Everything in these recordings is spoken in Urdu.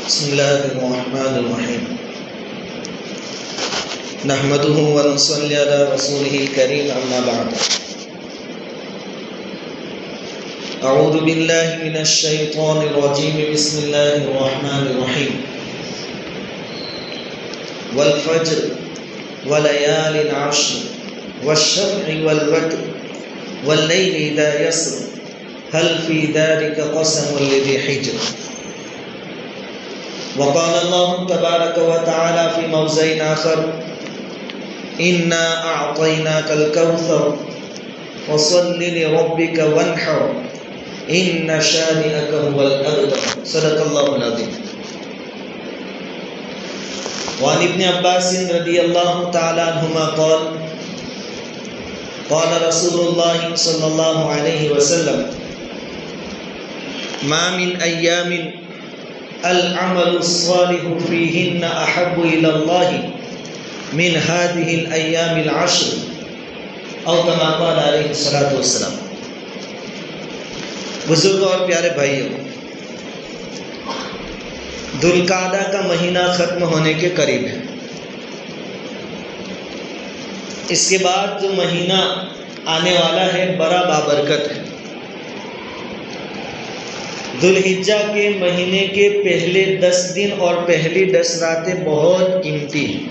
بسم الله الرحمن الرحيم نحمده ونصلي على رسوله الكريم أما بعد أعوذ بالله من الشيطان الرجيم بسم الله الرحمن الرحيم والفجر وليال عشر والشفع والوتر والليل إذا يسر هل في ذلك قسم لذي حجر وقال الله تبارك وتعالى في موضع آخر إنا أعطيناك الكوثر فصل لربك وانحر إن شانئك هو الأبتر صدق الله العظيم. وعن ابن عباس رضي الله تعالى عنهما قال قال رسول الله صلى الله عليه وسلم ما من أيام العمل الصالح فيهن أحب إلى الله من هذه الأيام العشر أو كما قال عليه الصلاة والسلام. بزرگ اور پیارے بھائیوں، ذوالقعدہ کا مہینہ ختم ہونے کے قریب ہے. اس کے بعد جو مہینہ آنے والا ہے بڑا بابرکت ہے. ذوالحجہ کے مہینے کے پہلے 10 دن اور پہلی 10 راتیں بہت قیمتی ہیں.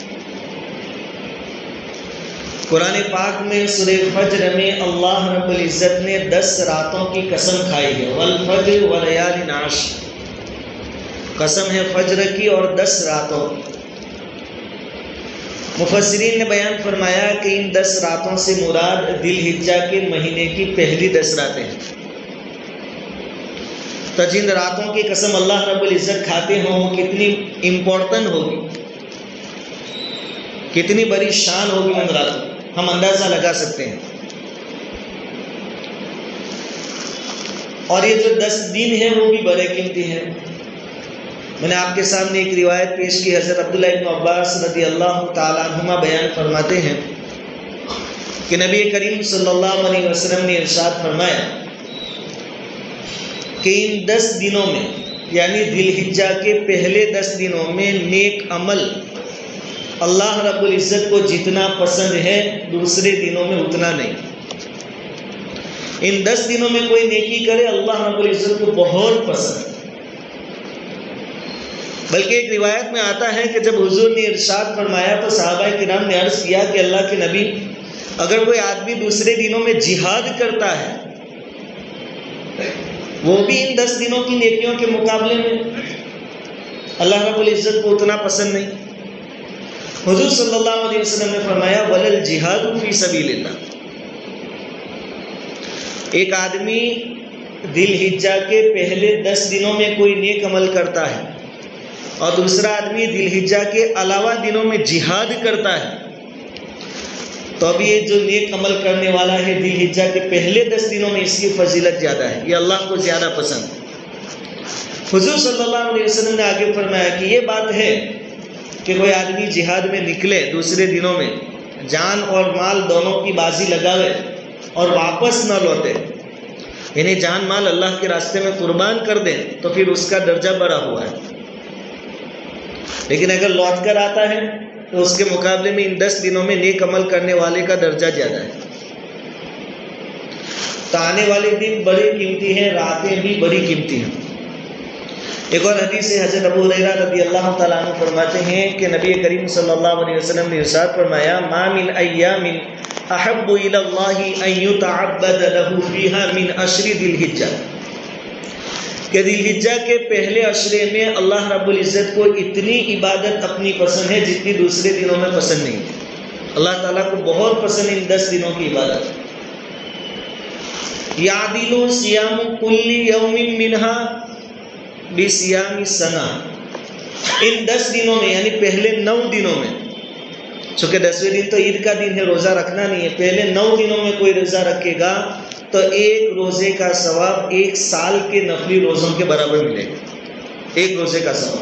قرآن پاک میں سورہ فجر میں اللہ رب العزت نے 10 راتوں کی قسم کھائی ہے. والفجر ولیال عشر، قسم ہے فجر کی اور 10 راتوں کی. مفسرین نے بیان فرمایا کہ ان 10 راتوں سے مراد ذوالحجہ کے مہینے کی پہلی 10 راتیں ہیں. تو جن راتوں کی قسم اللہ رب العزت کھاتے ہوں وہ کتنی امپورٹنٹ ہوگی، کتنی بڑی شان ہوگی ان راتوں، ہم اندازہ لگا سکتے ہیں. اور یہ جو 10 دن ہیں وہ بھی بڑے قیمتی ہیں. میں نے آپ کے سامنے ایک روایت پیش کی. حضرت عبداللہ ابن عباس رضی اللہ تعالیٰ عنہما بیان فرماتے ہیں کہ نبی کریم صلی اللہ علیہ وسلم نے ارشاد فرمایا کہ ان 10 دنوں میں یعنی ذوالحجہ کے پہلے 10 دنوں میں نیک عمل اللہ رب العزت کو جتنا پسند ہے دوسرے دنوں میں اتنا نہیں. ان 10 دنوں میں کوئی نیکی کرے اللہ رب العزت کو بہت پسند. بلکہ ایک روایت میں آتا ہے کہ جب حضور نے ارشاد فرمایا تو صحابہ کرام نے عرض کیا کہ اللہ کے نبی، اگر کوئی آدمی دوسرے دنوں میں جہاد کرتا ہے وہ بھی ان 10 دنوں کی نیکیوں کے مقابلے میں اللہ رب العزت کو اتنا پسند نہیں. حضور صلی اللہ علیہ وسلم نے فرمایا وَلَلْ جِهَادُ فِي سَبِيلِ اللَّهِ. ایک آدمی ذوالحجہ کے پہلے 10 دنوں میں کوئی نیک عمل کرتا ہے اور دوسرا آدمی ذوالحجہ کے علاوہ دنوں میں جہاد کرتا ہے تو اب یہ جو نیک عمل کرنے والا ہے ذوالحجہ کے پہلے 10 دنوں میں اس کی فضیلت زیادہ ہے، یہ اللہ کو زیادہ پسند ہے. حضور صلی اللہ علیہ وسلم نے آگے فرمایا کہ یہ بات ہے کہ کوئی آدمی جہاد میں نکلے دوسرے دنوں میں، جان اور مال دونوں کی بازی لگاوے اور واپس نہ لوٹے، یعنی جان مال اللہ کے راستے میں قربان کر دے تو پھر اس کا درجہ بڑا ہوا ہے. لیکن اگر لوٹ کر آتا ہے تو اس کے مقابلے میں ان 10 دنوں میں نیک عمل کرنے والے کا درجہ زیادہ ہے. تو آنے والے دن بڑی قیمتی ہیں، راتیں بھی بڑی قیمتی ہیں. ایک اور حدیث سے حضرت ابو ہریرہ رضی اللہ تعالیٰ عنہ فرماتے ہیں کہ نبی کریم صلی اللہ علیہ وسلم نے ارشاد فرمایا ما من ایام احب الی اللہ ان یتعبد له فیہا من عشر ذی الحجہ، کہ ذوالحجہ کے پہلے عشرے میں اللہ رب العزت کو اتنی عبادت اپنی پسند ہے جتنی دوسرے دنوں میں پسند نہیں. اللہ تعالیٰ کو بہت پسند ان 10 دنوں کی عبادت. یعدل صیام کل یوم منہا بصیام سنہ. ان 10 دنوں میں یعنی پہلے 9 دنوں میں، چونکہ 10ویں دن تو عید کا دن ہے، روزہ رکھنا نہیں ہے، پہلے 9 دنوں میں کوئی روزہ رکھے گا تو ایک روزے کا ثواب 1 سال کے نفلی روزوں کے برابر ملے گا. ایک روزے کا ثواب.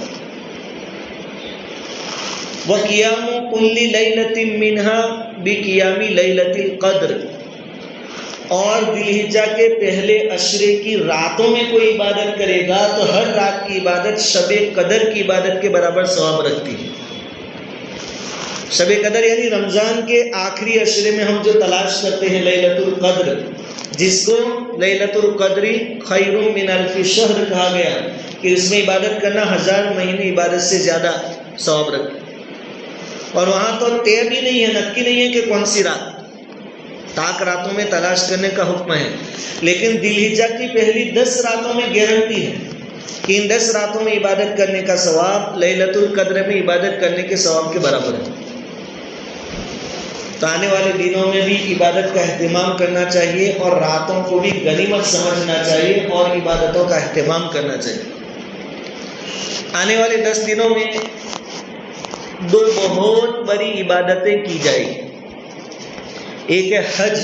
وَقِيَامُ كُلِّ لَيْلَةٍ مِّنْهَا بِقِيَامِ لَيْلَةِ الْقَدْرِ، اور ذوالحجہ کے پہلے عشرے کی راتوں میں کوئی عبادت کرے گا تو ہر رات کی عبادت شب قدر کی عبادت کے برابر ثواب رکھتی ہے۔ شب قدر یعنی رمضان کے آخری عشرے میں ہم جو تلاش کرتے ہیں لیلۃ القدر، جس کو لیلۃ القدر خیر من الف شہر کہا گیا کہ اس میں عبادت کرنا 1000 مہینے عبادت سے زیادہ ثواب رکھتا ہے۔ اور وہاں تو طے بھی نہیں ہے، نکی نہیں ہے کہ کون سی رات، طاق راتوں میں تلاش کرنے کا حکم ہے، لیکن ذوالحجہ کی پہلی 10 راتوں میں گارنٹی ہے کہ ان 10 راتوں میں عبادت کرنے کا ثواب لیلۃ القدر میں عبادت کرنے کے ثواب کے برابر ہے۔ تو آنے والے دنوں میں بھی عبادت کا اہتمام کرنا چاہیے اور راتوں کو بھی غنیمت سمجھنا چاہیے اور عبادتوں کا اہتمام کرنا چاہیے۔ آنے والے 10 دنوں میں 2 بہت بڑی عبادتیں کی جائیں گی، ایک ہے حج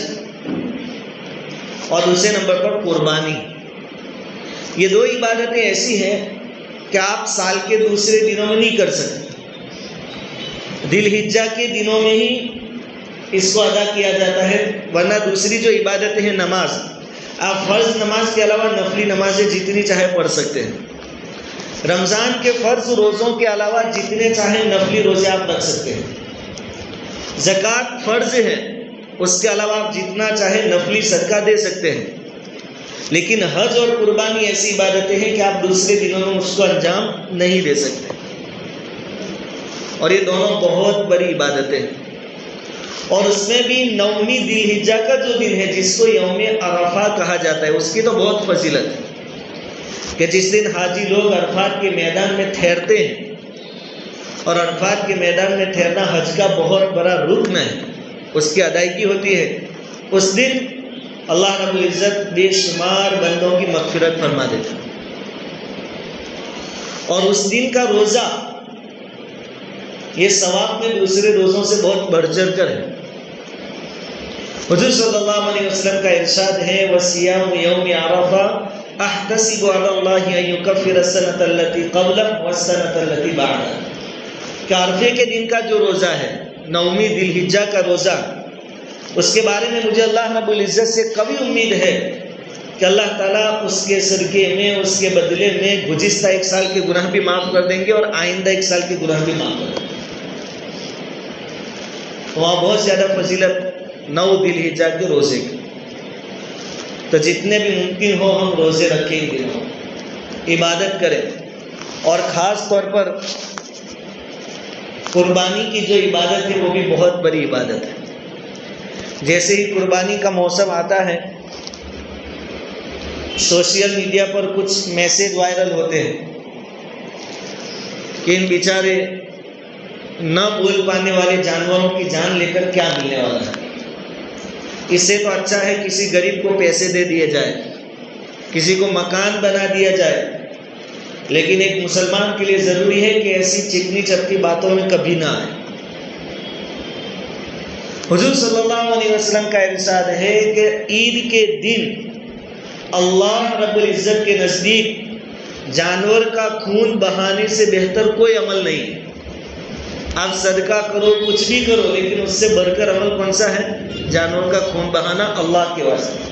اور دوسرے نمبر پر قربانی۔ یہ 2 عبادتیں ایسی ہیں کہ آپ سال کے دوسرے دنوں میں نہیں کر سکتے، ذوالحجہ کے دنوں میں ہی اس کو ادا کیا جاتا ہے، ورنہ دوسری جو عبادتیں ہیں نماز، آپ فرض نماز کے علاوہ نفلی نمازیں جتنی چاہے پڑھ سکتے ہیں۔ رمضان کے فرض روزوں کے علاوہ جتنے چاہیں نفلی روزے آپ رکھ سکتے ہیں۔ زکوٰۃ فرض ہے، اس کے علاوہ آپ جتنا چاہے نفلی صدقہ دے سکتے ہیں، لیکن حج اور قربانی ایسی عبادتیں ہیں کہ آپ دوسرے دنوں میں اس کو انجام نہیں دے سکتے، اور یہ دونوں بہت بڑی عبادتیں ہیں۔ اور اس میں بھی 9ویں ذوالحجہ کا جو دن ہے جس کو یوم عرفہ کہا جاتا ہے، اس کی تو بہت فضیلت ہے کہ جس دن حاجی لوگ عرفات کے میدان میں ٹھہرتے ہیں، اور عرفات کے میدان میں ٹھہرنا حج کا بہت بڑا رکن ہے، اس کی ادائیگی ہوتی ہے۔ اس دن اللہ رب العزت بے شمار بندوں کی مغفرت فرما دیتا ہے، اور اس دن کا روزہ یہ ثواب میں دوسرے روزوں سے بہت بڑھ چڑھ کر ہے۔ حضور صلی اللہ علیہ وسلم کا ارشاد ہے وَصِيَامُ يَوْمِ عَرَفَةَ أَحْتَسِبُ عَلَى اللَّهِ أَن يُكَفِّرَ السَّنَةَ الَّتِي قَبْلَهُ وَالسَّنَةَ الَّتِي بَعْدَهُ، کہ عرفے کے دن کا جو روزہ ہے، 9ویں ذوالحجہ کا روزہ، اس کے بارے میں مجھے اللہ رب العزت سے قوی امید ہے کہ اللہ تعالیٰ اس کے صدقے میں، اس کے بدلے میں گزشتہ 1 سال کے گناہ بھی معاف کر دیں گے اور آئندہ 1 سال کے گناہ بھی معاف کر دیں گے۔ وہاں بہت زیادہ فضیلت 9 ذوالحجہ کے روزے کی، تو جتنے بھی ممکن ہو ہم روزے رکھیں ان دنوں، عبادت کریں، اور خاص طور پر قربانی کی جو عبادت ہے وہ بھی بہت بڑی عبادت ہے۔ جیسے ہی قربانی کا موسم آتا ہے، سوشل میڈیا پر کچھ میسیج وائرل ہوتے ہیں کہ ان بیچارے نہ بول پانے والے جانوروں کی جان لے کر کیا ملنے والا ہے، اس سے تو اچھا ہے کسی غریب کو پیسے دے دیے جائے، کسی کو مکان بنا دیا جائے، لیکن ایک مسلمان کے لیے ضروری ہے کہ ایسی چکنی چپٹی باتوں میں کبھی نہ آئے۔ حضور صلی اللہ علیہ وسلم کا ارشاد ہے کہ عید کے دن اللہ رب العزت کے نزدیک جانور کا خون بہانے سے بہتر کوئی عمل نہیں ہے۔ آپ صدقہ کرو، کچھ بھی کرو، لیکن اس سے بڑھ کر عمل کون سا ہے؟ جانور کا خون بہانا اللہ کے واسطے۔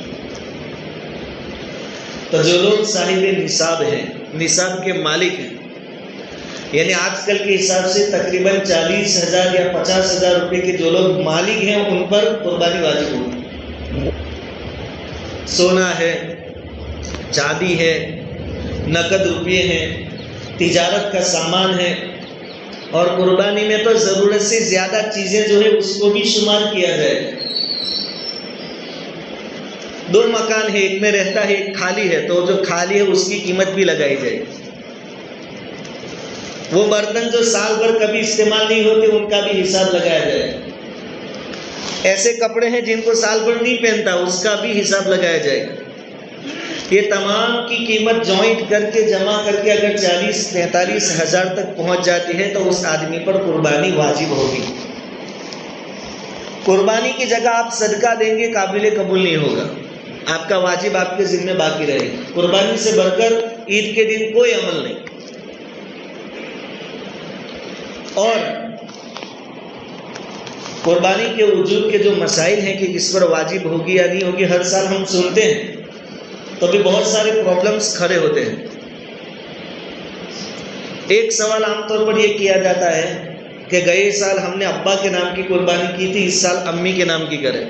تو جو لوگ صاحب نصاب ہیں، نصاب کے مالک ہیں، یعنی آج کل کے حساب سے تقریباً 40,000 یا 50,000 روپے کے جو لوگ مالک ہیں ان پر قربانی واجب ہوگی۔ سونا ہے، چاندی ہے، نقد روپے ہیں، تجارت کا سامان ہے، اور قربانی میں تو ضرورت سے زیادہ چیزیں جو ہے اس کو بھی شمار کیا جائے۔ 2 مکان ہے، ایک میں رہتا ہے ایک خالی ہے، تو جو خالی ہے اس کی قیمت بھی لگائی جائے۔ وہ برتن جو سال بھر کبھی استعمال نہیں ہوتے ان کا بھی حساب لگایا جائے۔ ایسے کپڑے ہیں جن کو سال بھر نہیں پہنتا، اس کا بھی حساب لگایا جائے۔ یہ تمام کی قیمت جوائنٹ کر کے جمع کر کے اگر 40-45 ہزار تک پہنچ جاتی ہے تو اس آدمی پر قربانی واجب ہوگی۔ قربانی کی جگہ آپ صدقہ دیں گے قابل قبول نہیں ہوگا، آپ کا واجب آپ کے ذمہ باقی رہے گا۔ قربانی سے بڑھ کر عید کے دن کوئی عمل نہیں۔ اور قربانی کے وجوب کے جو مسائل ہیں کہ کس پر واجب ہوگی یا نہیں ہوگی، ہر سال ہم سنتے ہیں تو بھی بہت سارے پرابلمس کھڑے ہوتے ہیں۔ ایک سوال عام طور پر یہ کیا جاتا ہے کہ گئے سال ہم نے ابا کے نام کی قربانی کی تھی، اس سال امی کے نام کی کریں۔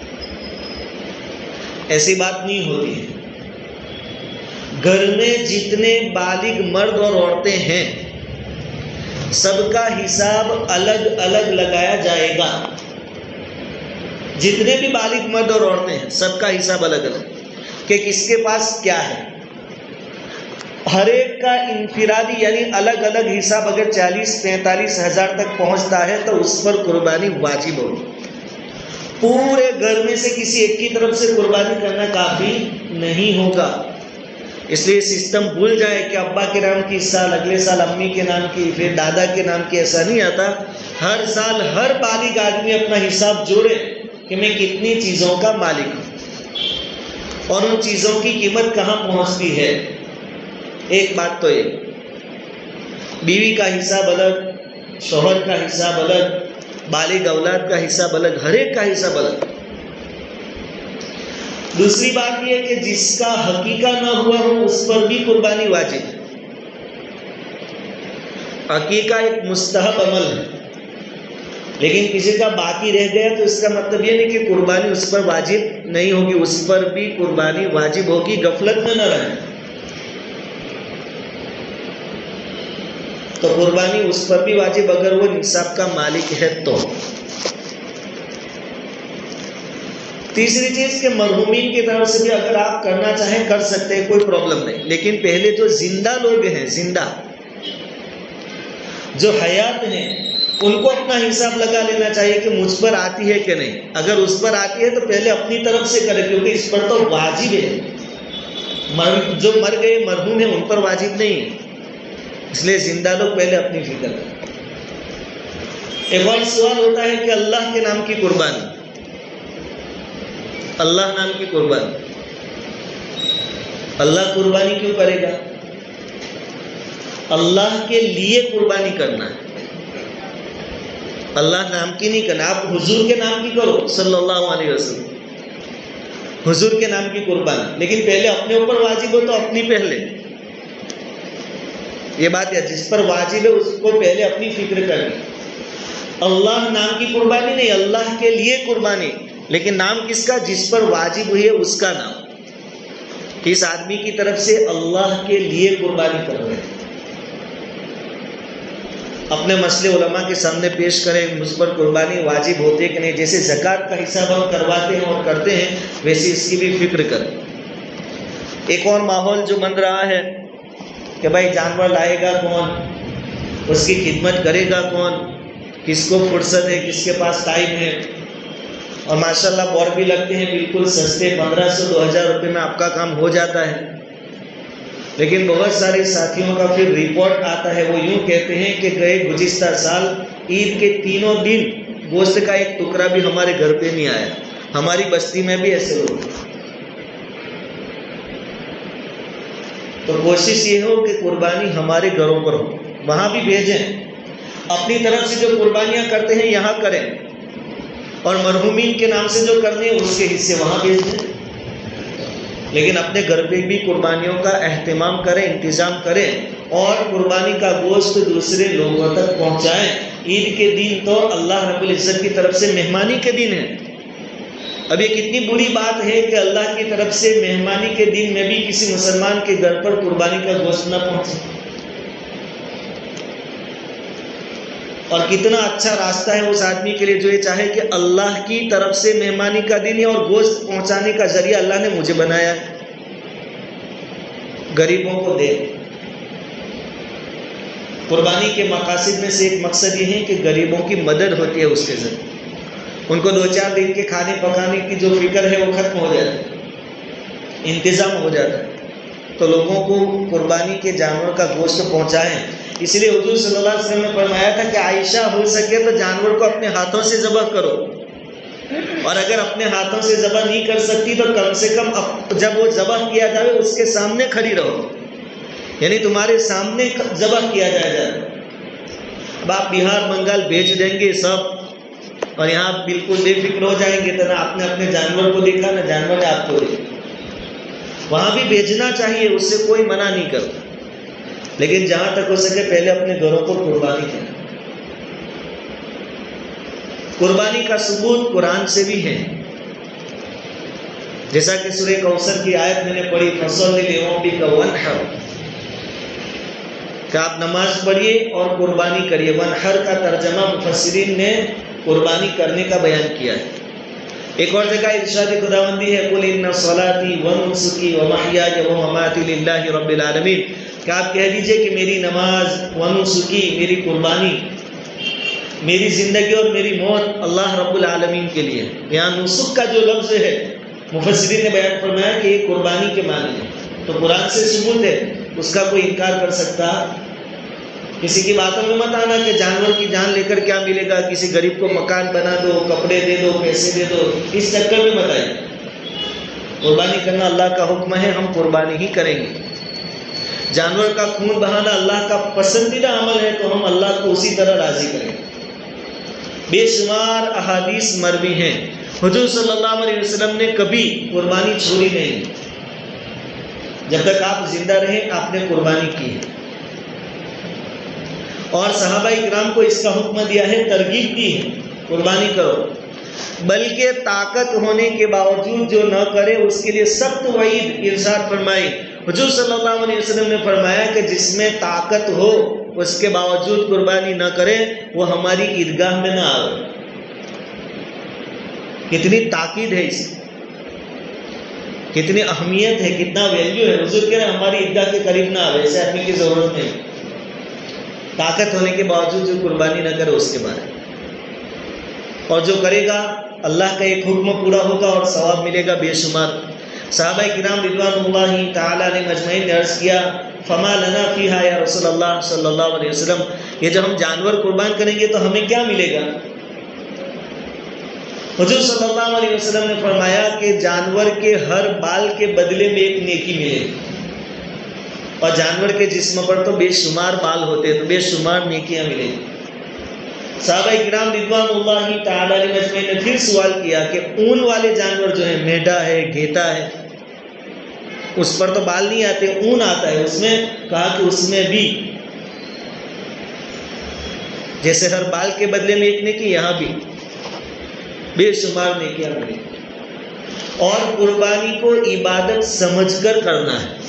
ایسی بات نہیں ہوتی ہے۔ گھر میں جتنے بالغ مرد اور عورتیں ہیں سب کا حساب الگ الگ لگایا جائے گا۔ جتنے بھی بالغ مرد اور عورتیں ہیں سب کا حساب الگ الگ کہ کس کے پاس کیا ہے۔ ہر ایک کا انفرادی یعنی الگ الگ حساب اگر 40-45 ہزار تک پہنچتا ہے تو اس پر قربانی واجب ہوگی۔ پورے گھر میں سے کسی ایک کی طرف سے قربانی کرنا کافی نہیں ہوگا۔ اس لیے سسٹم بھول جائے کہ ابا کے نام کی اس سال، اگلے سال امی کے نام کی، پھر دادا کے نام کی، ایسا نہیں آتا۔ ہر سال ہر بالغ آدمی اپنا حساب جوڑے کہ میں کتنی چیزوں کا مالک ہوں اور ان چیزوں کی قیمت کہاں پہنچتی ہے۔ ایک بات تو یہ، بیوی کا حساب الگ، شوہر کا حساب الگ، بالغ اولاد کا حساب الگ، ہر ایک کا حساب الگ۔ دوسری بات یہ کہ جس کا حقیقہ نہ ہوا ہو اس پر بھی قربانی واجب ہے۔ عقیقہ ایک مستحب عمل ہے، لیکن کسی کا باقی رہ گیا تو اس کا مطلب یہ نہیں کہ قربانی اس پر واجب نہیں ہوگی، اس پر بھی قربانی واجب ہوگی، غفلت میں نہ رہیں۔ تو قربانی اس پر بھی واجب اگر وہ نصاب کا مالک ہے تو۔ تیسری چیز کہ مرحومین کی طرف سے بھی اگر آپ کرنا چاہیں کر سکتے ہیں، کوئی پرابلم نہیں، لیکن پہلے جو زندہ لوگ ہیں، زندہ جو حیات ہیں، ان کو اپنا حساب لگا لینا چاہیے کہ مجھ پر آتی ہے کہ نہیں۔ اگر اس پر آتی ہے تو پہلے اپنی طرف سے کرے، کیونکہ اس پر تو واجب ہے۔ جو مر گئے مرحوم ہیں ان پر واجب نہیں ہے، اس لیے زندہ لوگ پہلے اپنی فکر کریں۔ ایک اور سوال ہوتا ہے کہ اللہ کے نام کی قربانی، اللہ نام کی قربانی، اللہ قربانی کیوں کرے گا؟ اللہ کے لیے قربانی کرنا ہے، اللہ نام کی نہیں کرنا۔ آپ حضور کے نام کی کرو صلی اللہ علیہ وسلم، حضور کے نام کی قربانی، لیکن پہلے اپنے اوپر واجب ہو تو اپنی پہلے۔ یہ بات ہے، جس پر واجب ہے اس کو پہلے اپنی فکر کرنی۔ اللہ نام کی قربانی نہیں، اللہ کے لیے قربانی، لیکن نام کس کا؟ جس پر واجب ہوئی ہے اس کا نام۔ اس آدمی کی طرف سے اللہ کے لیے قربانی کر رہے ہیں، اپنے مسئلے علماء کے سامنے پیش کریں، مجھ پر قربانی واجب ہوتی ہے کہ نہیں۔ جیسے زکوٰۃ کا حساب ہم کرواتے ہیں اور کرتے ہیں، ویسے اس کی بھی فکر کریں۔ ایک اور ماحول جو بن رہا ہے کہ بھائی جانور لائے گا کون، اس کی خدمت کرے گا کون، کس کو فرصت ہے، کس کے پاس ٹائم ہے، اور ماشاءاللہ بور بھی لگتے ہیں بالکل سستے، 1500-2000 روپے میں آپ کا کام ہو جاتا ہے۔ لیکن بہت سارے ساتھیوں کا پھر رپورٹ آتا ہے، وہ یوں کہتے ہیں کہ گئے گزشتہ سال عید کے تینوں دن گوشت کا ایک ٹکڑا بھی ہمارے گھر پہ نہیں آیا۔ ہماری بستی میں بھی ایسے لوگ ہیں۔ تو کوشش یہ ہو کہ قربانی ہمارے گھروں پر ہو، وہاں بھی بھیجیں، اپنی طرف سے جو قربانیاں کرتے ہیں یہاں کریں، اور مرحومین کے نام سے جو کرنے ہیں اس کے حصے وہاں بھیج دیں، لیکن اپنے گھر پہ بھی قربانیوں کا اہتمام کریں، انتظام کریں، اور قربانی کا گوشت دوسرے لوگوں تک پہنچائیں۔ عید کے دن تو اللہ رب العزت کی طرف سے مہمانی کے دن ہے۔ اب یہ کتنی بری بات ہے کہ اللہ کی طرف سے مہمانی کے دن میں بھی کسی مسلمان کے گھر پر قربانی کا گوشت نہ پہنچے، اور کتنا اچھا راستہ ہے اس آدمی کے لیے جو یہ چاہے کہ اللہ کی طرف سے مہمانی کا دن ہے اور گوشت پہنچانے کا ذریعہ اللہ نے مجھے بنایا ہے، غریبوں کو دے۔ قربانی کے مقاصد میں سے ایک مقصد یہ ہے کہ غریبوں کی مدد ہوتی ہے اس کے ذریعے، ان کو 2-4 دن کے کھانے پکانے کی جو فکر ہے وہ ختم ہو جاتی ہے، انتظام ہو جاتا ہے۔ تو لوگوں کو قربانی کے جانور کا گوشت پہنچائیں۔ اس لیے حضور صلی اللہ علیہ وسلم نے فرمایا تھا کہ عائشہ ہو سکے تو جانور کو اپنے ہاتھوں سے ذبح کرو، اور اگر اپنے ہاتھوں سے ذبح نہیں کر سکتی تو کم سے کم جب وہ ذبح کیا جائے اس کے سامنے کھڑی رہو، یعنی تمہارے سامنے ذبح کیا جائے۔ اب آپ بہار بنگال بھیج دیں گے سب، اور یہاں آپ بالکل بے فکر ہو جائیں گے تو نہ آپ نے اپنے جانور کو دیکھا نہ جانور نے آپ کو دیکھا. وہاں بھی بھیجنا چاہیے، اس سے کوئی منع نہیں کرتا، لیکن جہاں تک ہو سکے پہلے اپنے گھروں کو قربانی کریں. قربانی کا ثبوت قرآن سے بھی ہے، جیسا کہ سورہ کوثر کی آیت میں نے پڑھی فصل لربک وانحر، کہ آپ نماز پڑھیے اور قربانی کریے. وانحر کا ترجمہ مفسرین نے قربانی کرنے کا بیان کیا ہے. ایک اور جگہ ارشاد خداوندی ہے قل ان صلاتی ونسکی ومحیای ومماتی للہ رب العالمین، کہ آپ کہہ دیجئے کہ میری نماز ونسکی، میری قربانی، میری زندگی اور میری موت اللہ رب العالمین کے لیے. یہاں نسک کا جو لفظ ہے مفسرین نے بیان فرمایا کہ یہ قربانی کے معنی ہے. تو قرآن سے ثبوت ہے، اس کا کوئی انکار کر سکتا؟ کسی کی باتوں میں مت آنا کہ جانور کی جان لے کر کیا ملے گا، کسی غریب کو مکان بنا دو، کپڑے دے دو، پیسے دے دو، اس چکر میں مت آئیے. قربانی کرنا اللہ کا حکم ہے، ہم قربانی ہی کریں گے. جانور کا خون بہانا اللہ کا پسندیدہ عمل ہے، تو ہم اللہ کو اسی طرح راضی کریں گے. بے شمار احادیث مروی ہیں، حضور صلی اللہ علیہ وسلم نے کبھی قربانی چھوڑی نہیں. جب تک آپ زندہ رہے آپ نے قربانی کی ہے، اور صحابہ اکرام کو اس کا حکم دیا ہے، ترغیب دی ہے قربانی کرو. بلکہ طاقت ہونے کے باوجود جو نہ کرے اس کے لیے سخت وعید ارشاد فرمائی. حضور صلی اللہ علیہ وسلم نے فرمایا کہ جس میں طاقت ہو اس کے باوجود قربانی نہ کرے وہ ہماری عیدگاہ میں نہ آئے. کتنی تاکید ہے اس کی، کتنی اہمیت ہے، کتنا ویلیو ہے. حضور کہہ رہے ہیں ہماری عیدگاہ کے قریب نہ آئے، ایسے آدمی کی ضرورت نہیں. طاقت ہونے کے باوجود جو قربانی نہ کرے اس کے بارے میں، اور جو کرے گا اللہ کا ایک حکم پورا ہوگا اور ثواب ملے گا بے شمار. صحابہ کرام رضوان اللہ تعالی علیہ مجمعین نے عرض کیا فما لنا فیہا یا رسول اللہ صلی اللہ علیہ وسلم، یہ جب ہم جانور قربان کریں گے تو ہمیں کیا ملے گا؟ حضور صلی اللہ علیہ وسلم نے فرمایا کہ جانور کے ہر بال کے بدلے میں ایک نیکی ملے گی، اور جانور کے جسم پر تو بے شمار بال ہوتے ہیں، تو بے شمار نیکیاں ملے گی. صحابہ کرام رضوان اللہ تعالی علیہ مجمعین نے پھر سوال کیا کہ اون والے جانور جو ہیں، میڈا ہے، گھیٹا ہے، اس پر تو بال نہیں آتے، اون آتا ہے اس میں. کہا کہ اس میں بھی جیسے ہر بال کے بدلے میں ایک نیکی، یہاں بھی بے شمار نیکیاں ملے. اور قربانی کو عبادت سمجھ کر کرنا ہے،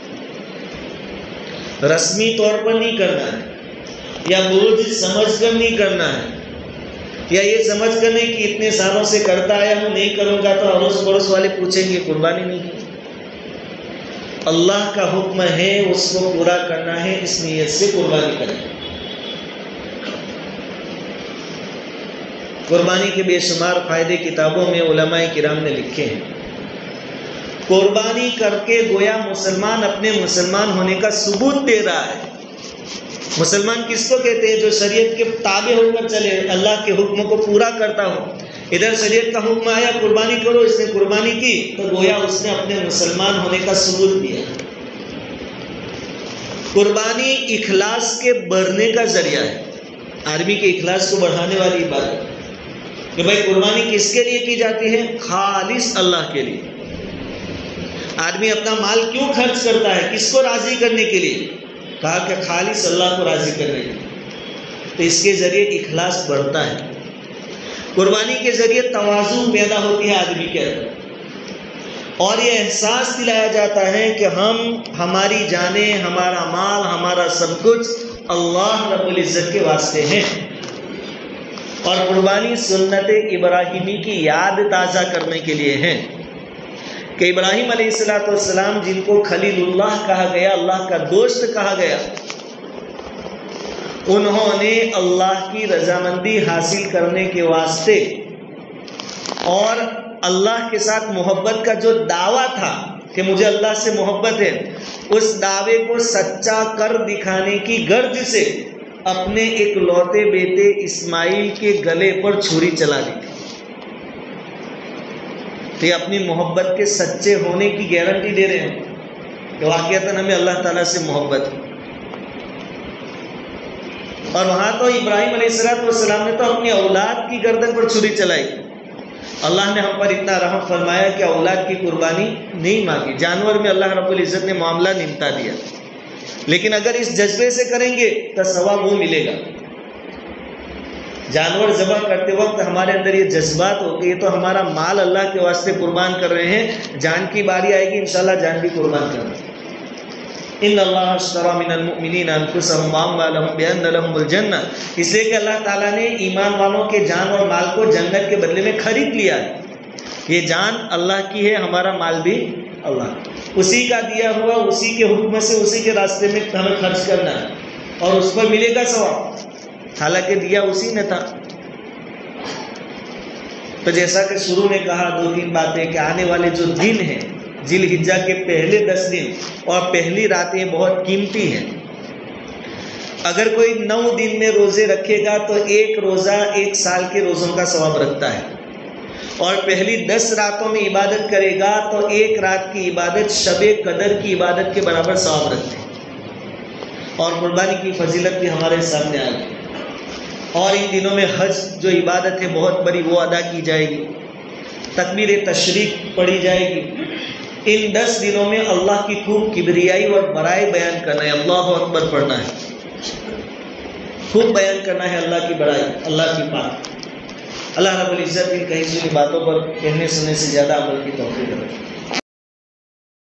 رسمی طور پر نہیں کرنا ہے، یا بوجھ سمجھ کر نہیں کرنا ہے، یا یہ سمجھ کر نہیں کہ اتنے سالوں سے کرتا آیا ہوں، نہیں کروں گا تو اڑوس پڑوس والے پوچھیں گے قربانی نہیں کی. اللہ کا حکم ہے، اس کو پورا کرنا ہے، اس نیت سے قربانی کریں. قربانی کے بے شمار فائدے کتابوں میں علماء کرام نے لکھے ہیں. قربانی کر کے گویا مسلمان اپنے مسلمان ہونے کا ثبوت دے رہا ہے. مسلمان کس کو کہتے ہیں؟ جو شریعت کے تابع ہو کر چلے، اللہ کے حکم کو پورا کرتا ہو. ادھر شریعت کا حکم آیا قربانی کرو، اس نے قربانی کی تو گویا اس نے اپنے مسلمان ہونے کا ثبوت دیا. قربانی اخلاص کے بڑھنے کا ذریعہ ہے، آدمی کے اخلاص کو بڑھانے والی بات ہے کہ بھائی قربانی کس کے لیے کی جاتی ہے؟ خالص اللہ کے لیے. آدمی اپنا مال کیوں خرچ کرتا ہے؟ کس کو راضی کرنے کے لیے؟ کہا کہ خالص اللہ کو راضی کرنے کے لیے. تو اس کے ذریعے اخلاص بڑھتا ہے. قربانی کے ذریعے تواضع پیدا ہوتی ہے آدمی کے اندر، اور یہ احساس دلایا جاتا ہے کہ ہماری جانیں، ہمارا مال، ہمارا سب کچھ اللہ رب العزت کے واسطے ہیں. اور قربانی سنت ابراہیمی کی یاد تازہ کرنے کے لیے ہے کہ ابراہیم علیہ السلام جن کو خلیل اللہ کہا گیا، اللہ کا دوست کہا گیا، انہوں نے اللہ کی رضامندی حاصل کرنے کے واسطے اور اللہ کے ساتھ محبت کا جو دعویٰ تھا کہ مجھے اللہ سے محبت ہے، اس دعوے کو سچا کر دکھانے کی غرض سے اپنے ایک لوتے بیٹے اسماعیل کے گلے پر چھری چلا دی. یہ اپنی محبت کے سچے ہونے کی گارنٹی دے رہے ہیں کہ واقعتاً ہمیں اللہ تعالیٰ سے محبت ہے. اور وہاں تو ابراہیم علیہ السلام نے تو اپنی اولاد کی گردن پر چھری چلائی. اللہ نے ہم پر اتنا رحم فرمایا کہ اولاد کی قربانی نہیں مانگی. جانور میں اللہ رب العزت نے معاملہ نمٹا دیا. لیکن اگر اس جذبے سے کریں گے تو ثواب وہ ملے گا. جانور ذبح کرتے وقت ہمارے اندر یہ جذبات ہو کہ یہ تو ہمارا مال اللہ کے واسطے قربان کر رہے ہیں، جان کی باری آئے گی انشاءاللہ جان بھی قربان کرنا. ان اللہ اشتری من المؤمنین انفسهم واموالهم بان لهم الجنہ، اس لیے کہ اللہ تعالیٰ نے ایمان والوں کے جان اور مال کو جنت کے بدلے میں خرید لیا ہے. یہ جان اللہ کی ہے، ہمارا مال بھی اللہ، اسی کا دیا ہوا، اسی کے حکم سے اسی کے راستے میں ہمیں خرچ کرنا ہے اور اس پر ملے گا ثواب، حالانکہ دیا اسی نے تھا. تو جیسا کہ شروع میں کہا 2-3 باتیں کہ آنے والے جو دن ہیں ذی الحجہ کے پہلے 10 دن اور پہلی راتیں بہت قیمتی ہیں. اگر کوئی 9 دن میں روزے رکھے گا تو ایک روزہ 1 سال کے روزوں کا ثواب رکھتا ہے، اور پہلی 10 راتوں میں عبادت کرے گا تو 1 رات کی عبادت شب قدر کی عبادت کے برابر ثواب رکھتے ہیں. اور قربانی کی فضیلت بھی ہمارے سامنے آ گئی. اور ان دنوں میں حج جو عبادت ہے بہت بڑی وہ ادا کی جائے گی، تکبیر تشریق پڑھی جائے گی. ان 10 دنوں میں اللہ کی خوب کبریائی اور بڑائی بیان کرنا ہے، اللہ اکبر پڑھنا ہے، خوب بیان کرنا ہے اللہ کی بڑائی، اللہ کی بات. اللہ رب العزت ان کہی سنی باتوں پر کہنے سننے سے زیادہ عمل کی توفیق دے.